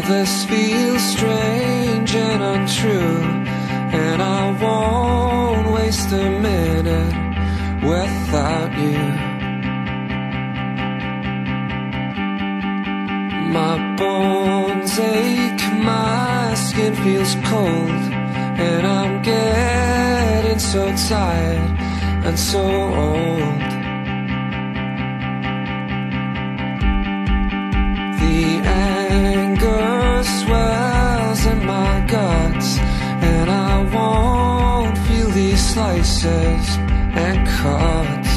this feels strange and untrue, and I won't waste a minute without you. My bones ache, my skin feels cold, and I'm getting so tired and so old. The anger swells in my guts, and I won't feel these slices and cuts.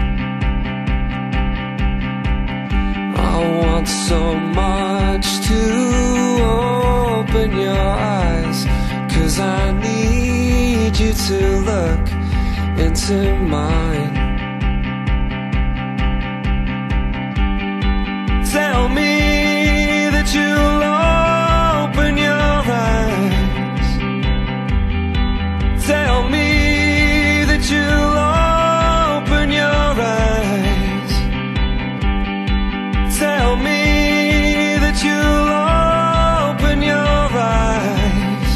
I want so much to open your eyes, 'cause I need you to look into mine. Tell me that you'll open your eyes. Tell me that you'll open your eyes. Tell me that you'll open your eyes.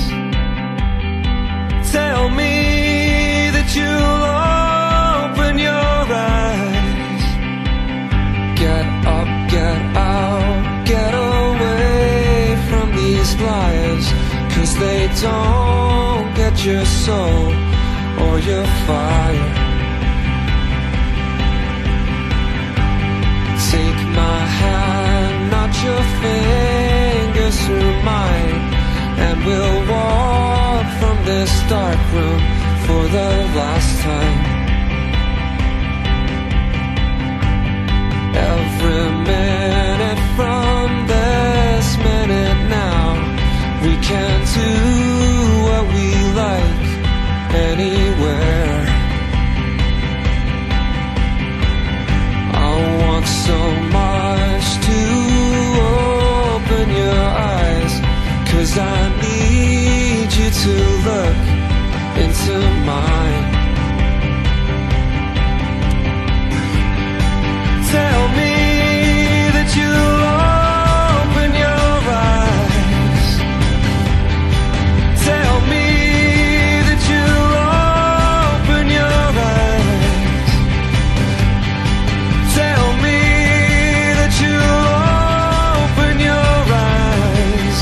Tell me that you'll open your eyes. Get up, get out, get away from these lies, 'cause they don't get your soul or your fire. Take my hand, not your fingers through mine, and we'll walk from this dark room for the last time. Every minute from this minute now, we can do what we like anywhere. I want so much to open your eyes, 'cause I need you to look into mine. Tell me that you'll open your eyes. Tell me that you'll open your eyes. Tell me that you'll open your eyes.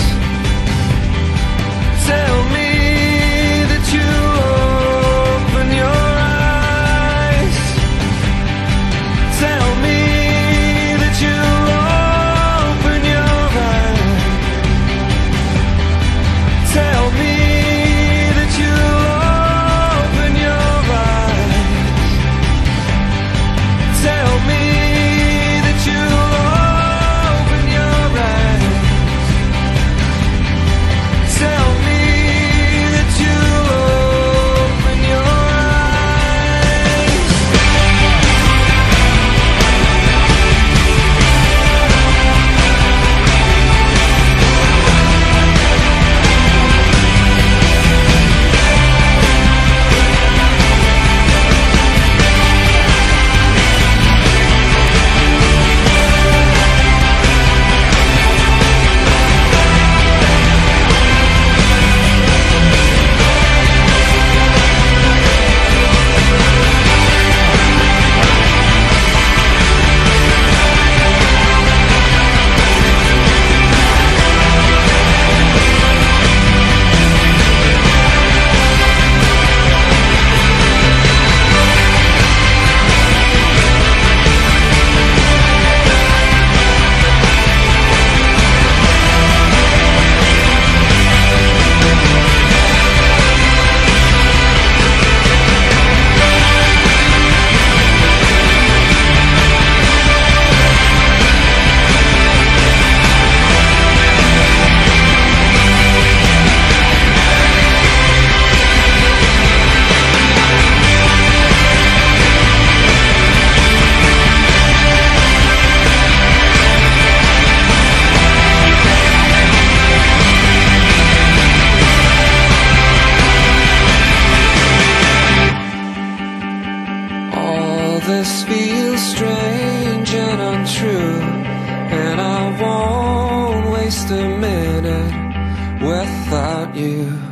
Tell me that you'll open your eyes. Tell me that you'll open your eyes. Tell me that you'll open your eyes. Tell me that you'll open your eyes. Tell me that you'll open your eyes. This feels strange and untrue, and I won't waste a minute without you.